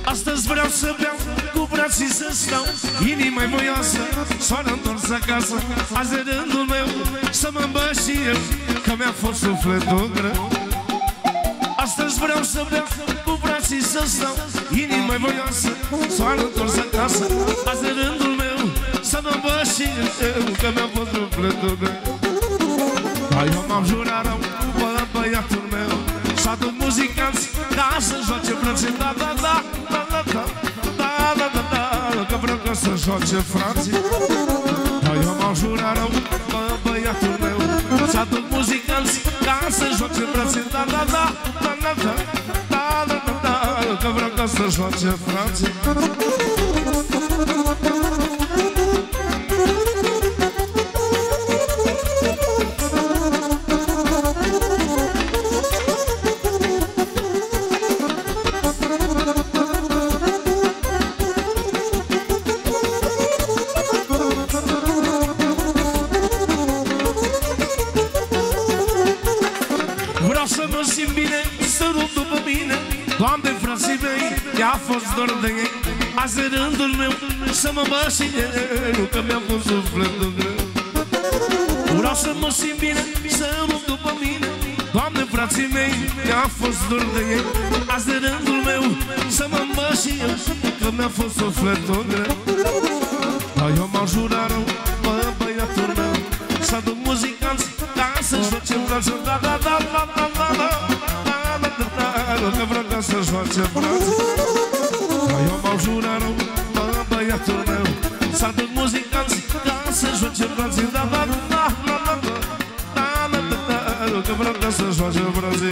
Astăzi vreau să beau, cu brații să stau, inima-i voioasă, s-a întors acasă. Azi e rândul meu să mă îmbăt și eu, că mi-a fost sufletul greu. Astăzi vreau să beau, cu brații să stau, inima-i voioasă, s-a întors acasă. Azi e rândul meu să mă îmbăt și eu, că mi-a fost sufletul greu. Dar eu m-am jurat rău, băiatul meu, să aduc muzicanți ca să joace frății. Da, da, da, da, da, da, da, da, da, da, că vreau ca să joace frații. Dar eu m-am jurat rău, băiatul meu, să aduc muzicanți ca să joace frății. Da, da, da, da, da, da, da, da, da, da, că vreau ca să joace frații. Doamne, frații mei, i-a fost dor de ei. Azi e rândul meu să mă îmbăt și eu, că mi-a fost sufletul greu. Vreau să mă simt bine, să rup după mine. Doamne, frații mei, i-a fost dor de ei. Azi e rândul meu să mă îmbăt și eu, că mi-a fost sufletul greu. Dar eu m-am jurat rău, băiatul meu, să aduc muzicanți ca să joace frații. Da, da, da, da, da, da, da, că vreau ca să joace frații. Dar eu m-am jurat rău, băiatul meu, să aduc muzicanți ca să joace frații. Da, da, da, da, da, da, da, da, da, că vreau ca să joace frații.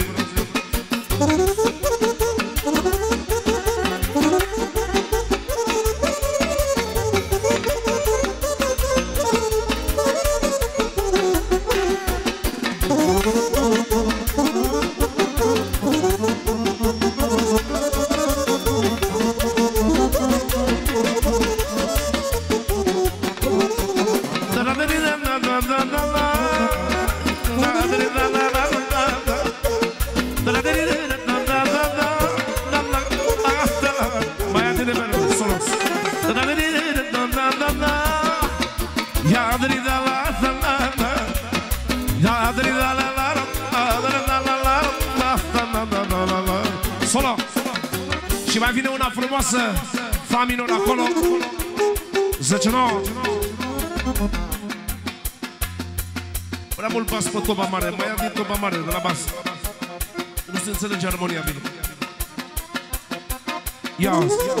Solo. Și mai vine una frumoasă, fa minor acolo. 10-9. Prea mult bas pe toba mare, mai avem toba mare de la bas. Nu se înțelege armonia bine. Ia.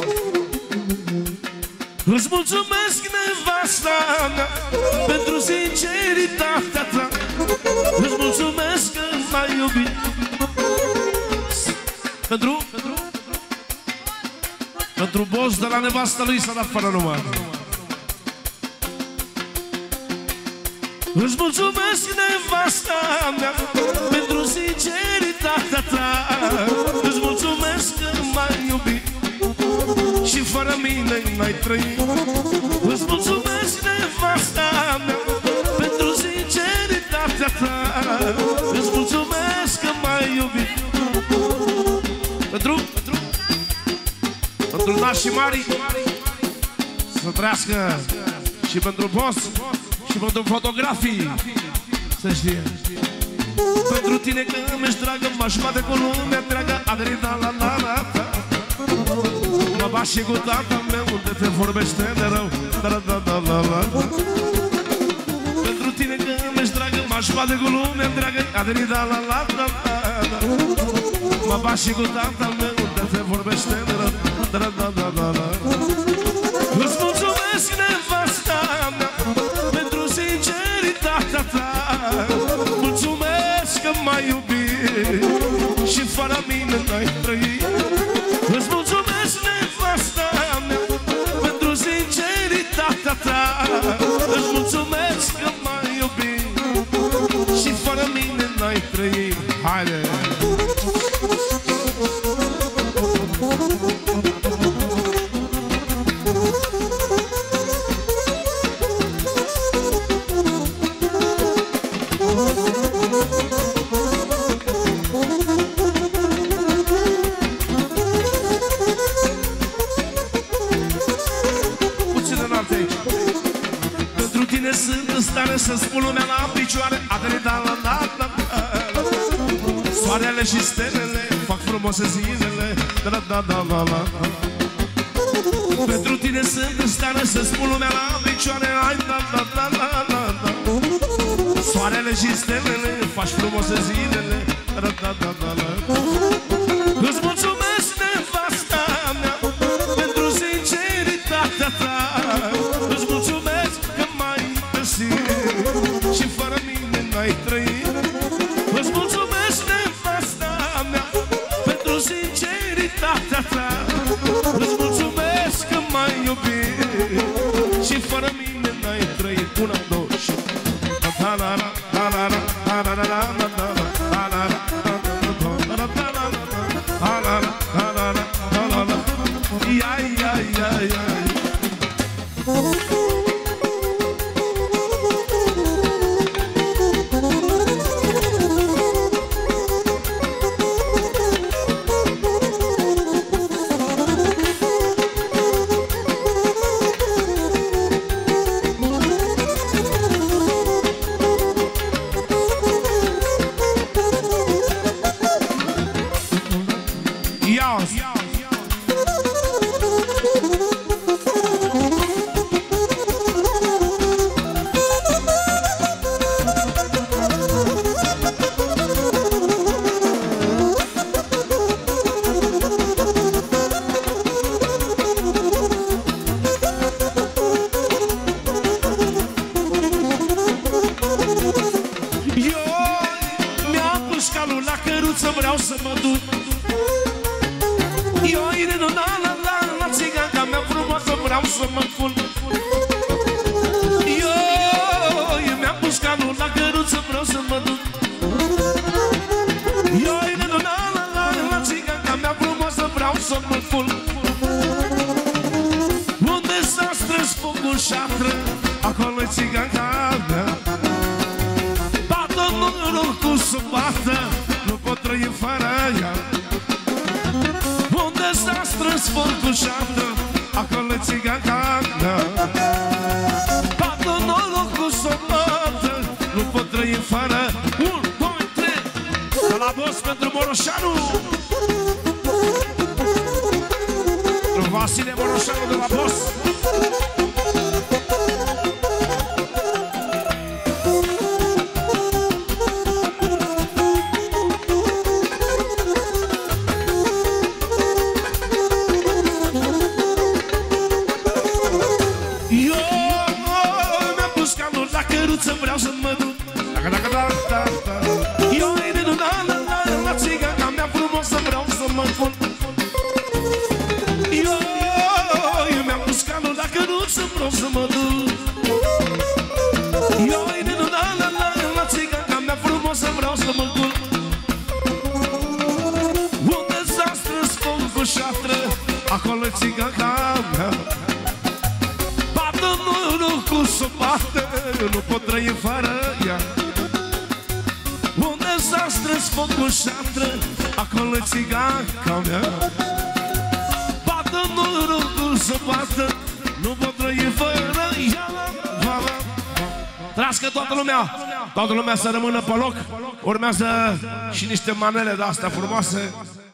Îți mulțumesc, nevasta mea, pentru sinceritatea ta. Îți mulțumesc că m-ai iubit. Pentru boss de la nevasta lui s-a dat fără număr. Îți mulțumesc, nevasta mea, pentru sinceritatea ta. Îți mulțumesc că m-ai iubit și fără mine n-ai trăit. Îți mulțumesc, nevasta mea, pentru sinceritatea ta. Îți mulțumesc că m-ai iubit. Pentru nașii mari să trăiască. Și pentru boss și pentru fotografii, să știe. Pentru tine că mi-ești dragă, m-aș bate cu lumea întreagă. Adrina la la la la. Mă bat și cu tata meu, unde te vorbește de rău. Da da da da la la. Pentru tine că mi-ești dragă, m-aș bate cu lumea întreagă. Adrina la la la la. Mă bat și cu tata meu, unde te vorbește de rău. Da da da da da. Îți mulțumesc, nevasta mea, pentru sinceritatea ta. Mulțumesc că m-ai iubit și fără mine n-ai trăit. Îți mulțumesc, nevasta mea, pentru sinceritatea ta. Îți mulțumesc că m-ai iubit și fără mine n-ai trăit. Haide! stare să spun lumea la picioare. Soarele și stelele fac frumoase zilele. Pentru tine sunt în stare să spun lumea la picioare. Soarele și stelele faci frumoase zilele. Îți mulțumesc, nevasta mea, pentru sinceritatea ta. Îți mulțumesc că m-ai găsit și fără mine n-ai trăit. Îți mulțumesc, nevasta mea, pentru sinceritatea ta. Îți mulțumesc că m-ai iubit și fără mine n-ai trăit. Una, două și vreau să mă duc. Eu la țiganca mea frumoasă vreau să mă culc. Eu mi-am pus calul la căruță, vreau să mă duc. Eu la țiganca mea frumoasă vreau să mă culc. Unde s-a strâns focul șatră, acolo-i țiganca mea. Bată norocul să bată, nu pot trăi fără ea. Unde s-a strâns focul șatră, acolo-i țiganca mea. Bată norocul să bată, nu pot trăi fără. 1, 2, 3, de la Boss pentru Moroșanu. Vasile Moroșanu de la Boss. Vreau să mă duc. Eu la țiganca mea frumoasă vreau să mă culc. Eu mi-am pus calul la căruță, vreau să mă duc. Eu la țiganca mea frumoasă vreau să mă culc. Unde s-a strâns focul șatră, acolo-i țiganca mea. Bată norocul să bată, nu pot trăi fără ea. Unde s-a strâns focul șatră, acolo-i țiganca mea. Bată norocul să bată, nu pot trăi fără ea. Trască toată lumea, toată lumea să rămână pe loc. Urmează și niște manele de-astea frumoase.